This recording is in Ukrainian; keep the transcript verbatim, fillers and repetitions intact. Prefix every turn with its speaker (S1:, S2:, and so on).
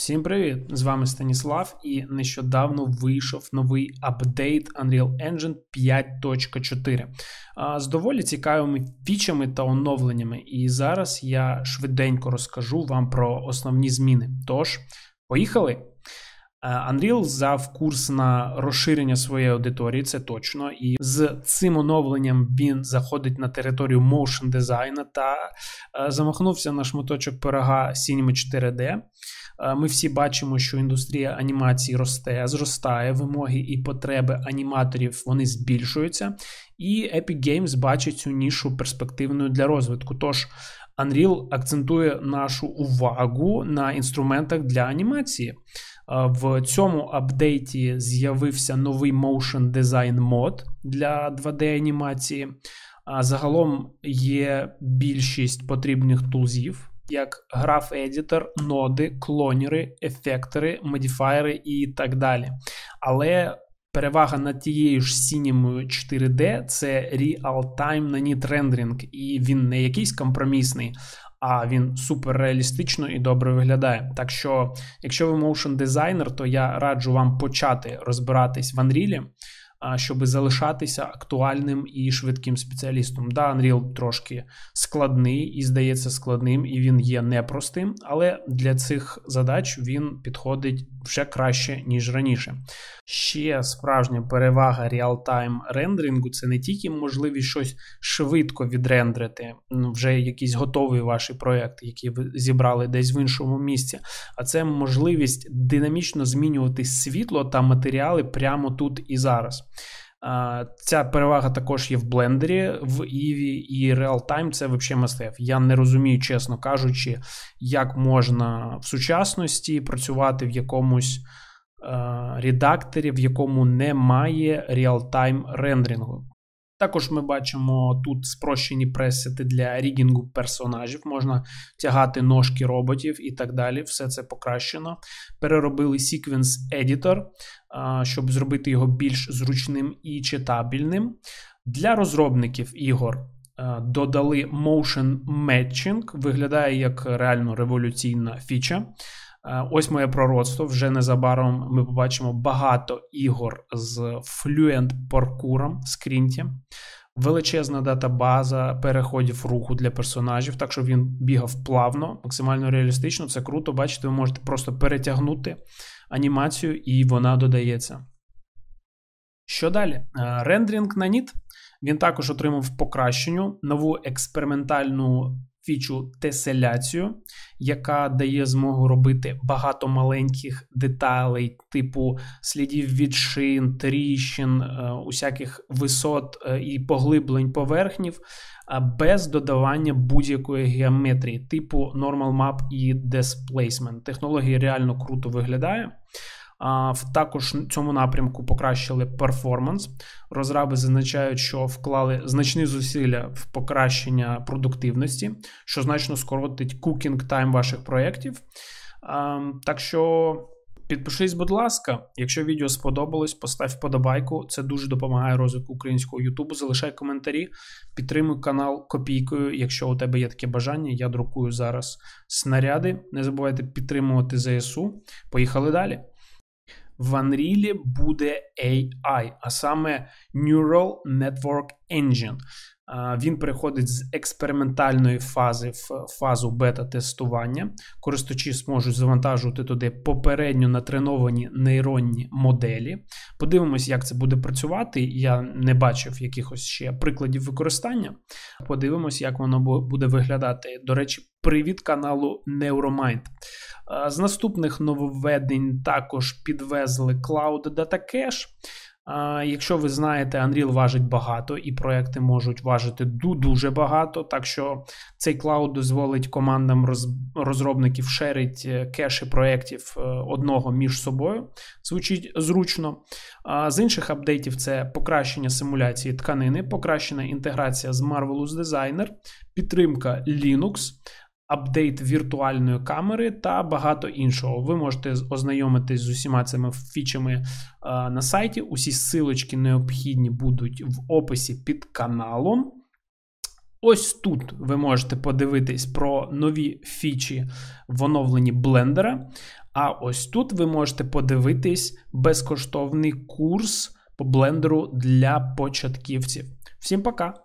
S1: Всім привіт! З вами Станіслав, і нещодавно вийшов новий апдейт Unreal Engine п'ять точка чотири з доволі цікавими фічами та оновленнями. І зараз я швиденько розкажу вам про основні зміни. Тож, поїхали! Unreal взяв курс на розширення своєї аудиторії, це точно, і з цим оновленням він заходить на територію motion дизайну та замахнувся на шматочок пирога Cinema чотири ді. Ми всі бачимо, що індустрія анімації росте, зростає, вимоги і потреби аніматорів вони збільшуються, і Epic Games бачить цю нішу перспективною для розвитку. Тож Unreal акцентує нашу увагу на інструментах для анімації. В цьому апдейті з'явився новий Motion Design мод для два ді анімації. Загалом є більшість потрібних тулзів, як Graph Editor, ноди, клонери, ефектори, модифаєри і так далі. Але перевага над тією ж Cinema чотири ді – це Real-Time Nanite Rendering, і він не якийсь компромісний, а він супер реалістично і добре виглядає. Так що, якщо ви motion дизайнер, то я раджу вам почати розбиратись в Unreal, щоб залишатися актуальним і швидким спеціалістом. Да, Unreal трошки складний і здається складним, і він є непростим, але для цих задач він підходить вже краще, ніж раніше. Ще справжня перевага реал-тайм рендерингу – це не тільки можливість щось швидко відрендерити, вже якийсь готовий ваш проєкт, який ви зібрали десь в іншому місці, а це можливість динамічно змінювати світло та матеріали прямо тут і зараз. Ця перевага також є в блендері, в Eevee, і Real-Time це взагалі must have. Я не розумію, чесно кажучи, як можна в сучасності працювати в якомусь е, редакторі, в якому немає Real-Time рендерингу. Також ми бачимо тут спрощені пресети для рігінгу персонажів, можна тягати ножки роботів і так далі, все це покращено. Переробили Sequence Editor, щоб зробити його більш зручним і читабельним. Для розробників ігор додали Motion Matching, виглядає як реально революційна фіча. Ось моє пророцтво, вже незабаром ми побачимо багато ігор з Fluent паркуром, скрінті, величезна датабаза переходів руху для персонажів, так щоб він бігав плавно, максимально реалістично, це круто, бачите, ви можете просто перетягнути анімацію і вона додається. Що далі? Рендеринг Nanite, він також отримав покращенню, нову експериментальну фічу теселяцію, яка дає змогу робити багато маленьких деталей, типу слідів від шин, тріщин, усяких висот і поглиблень поверхнів, без додавання будь-якої геометрії, типу Normal Map і Displacement. Технологія реально круто виглядає. Також в цьому напрямку покращили перформанс. Розраби зазначають, що вклали значні зусилля в покращення продуктивності, що значно скоротить cooking time ваших проєктів. Так що підпишись, будь ласка. Якщо відео сподобалось, постав вподобайку. Це дуже допомагає розвитку українського ютубу. Залишай коментарі, підтримуй канал копійкою, якщо у тебе є таке бажання. Я друкую зараз снаряди. Не забувайте підтримувати зе ес у. Поїхали далі. В Unreal буде ей ай, а саме Neural Network Engine. Він переходить з експериментальної фази в фазу бета-тестування. Користувачі зможуть завантажувати туди попередньо натреновані нейронні моделі. Подивимось, як це буде працювати. Я не бачив якихось ще прикладів використання. Подивимось, як воно буде виглядати. До речі, привіт каналу Neuromind. З наступних нововведень також підвезли Cloud Data Cache. Якщо ви знаєте, Unreal важить багато і проекти можуть важити дуже багато, так що цей клауд дозволить командам розробників шерить кеші проєктів одного між собою. Звучить зручно. З інших апдейтів це покращення симуляції тканини, покращена інтеграція з Marvelous Designer, підтримка Linux, апдейт віртуальної камери та багато іншого. Ви можете ознайомитись з усіма цими фічами а, на сайті. Усі ссылочки необхідні будуть в описі під каналом. Ось тут ви можете подивитись про нові фічі в оновленні блендера, а ось тут ви можете подивитись безкоштовний курс по блендеру для початківців. Всім пока!